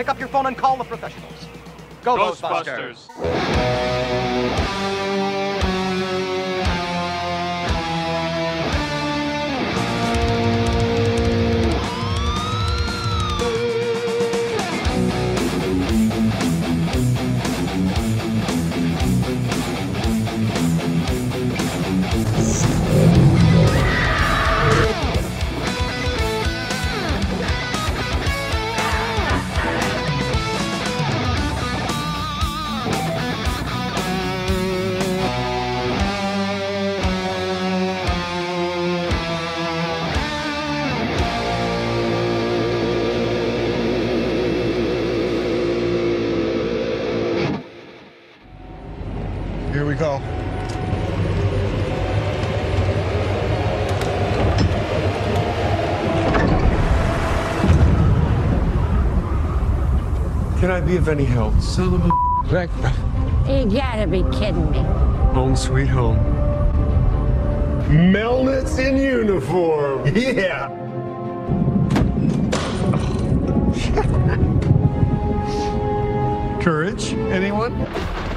pick up your phone and call the professionals. Go, Ghostbusters! Here we go. Can I be of any help? Son of a back. You gotta be kidding me. Home sweet home. Melnitz in uniform. Yeah. Courage, anyone?